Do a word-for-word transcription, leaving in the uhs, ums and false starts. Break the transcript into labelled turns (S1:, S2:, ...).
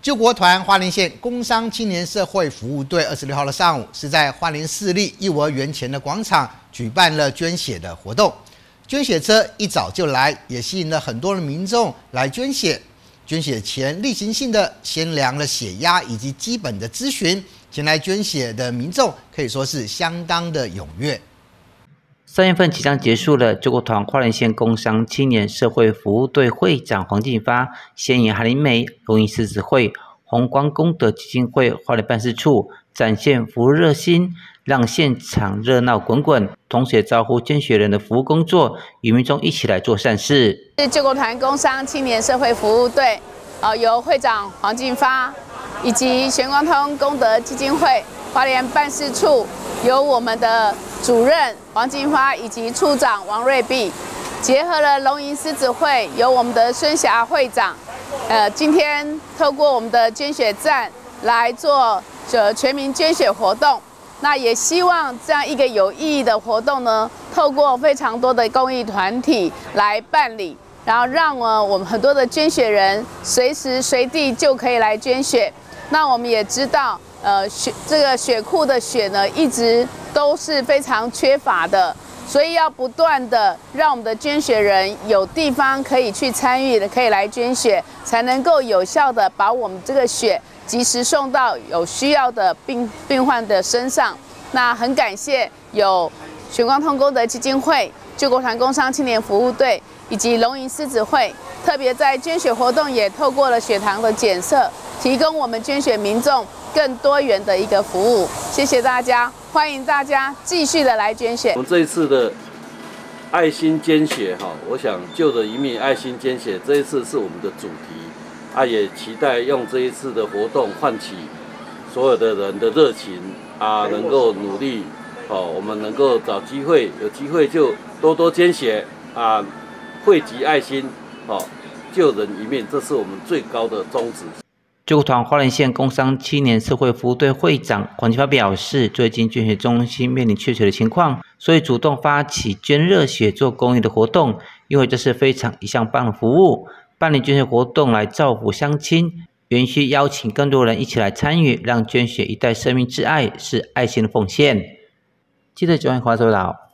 S1: 救国团花莲县工商青年社会服务队二十六号的上午，是在花莲市立幼儿园前的广场举办了捐血的活动。捐血车一早就来，也吸引了很多的民众来捐血。捐血前例行性的先量了血压以及基本的咨询，前来捐血的民众可以说是相当的踊跃。
S2: 三月份即将结束了，救国团花莲县工商青年社会服务队会长黄进发，先以韩林梅、龙吟狮子会、红光功德基金会花莲办事处展现服务热心，让现场热闹滚滚，同时也招呼捐血人的服务工作，与民众一起来做善事。
S3: 是救国团工商青年社会服务队，呃，由会长黄进发以及玄光通功德基金会花莲办事处，由我们的主任黄进发以及处长王瑞碧，结合了龙吟狮子会，由我们的孙霞会长，呃，今天透过我们的捐血站来做呃全民捐血活动。那也希望这样一个有意义的活动呢，透过非常多的公益团体来办理，然后让呃我们很多的捐血人随时随地就可以来捐血。那我们也知道，呃，血这个血库的血呢，一直都是非常缺乏的，所以要不断的让我们的捐血人有地方可以去参与的，可以来捐血，才能够有效的把我们这个血及时送到有需要的病病患的身上。那很感谢有玄光通功德基金会、救国团工商青年服务队以及龙吟狮子会，特别在捐血活动也透过了血糖的检测，提供我们捐血民众更多元的一个服务。谢谢大家，欢迎大家继续的来捐血。
S4: 我们这一次的爱心捐血，哈，我想救的一命爱心捐血，这一次是我们的主题。啊，也期待用这一次的活动唤起所有的人的热情啊，能够努力哦，我们能够找机会，有机会就多多捐血啊，惠及爱心哦，救人一命，这是我们最高的宗旨。
S2: 救国团花莲县工商青年社会服务队会长黄进发表示，最近捐血中心面临缺血的情况，所以主动发起捐热血做公益的活动，因为这是非常一项棒的服务。办理捐血活动来造福乡亲，原需邀请更多人一起来参与，让捐血一代生命之爱是爱心的奉献。记者九万华收到。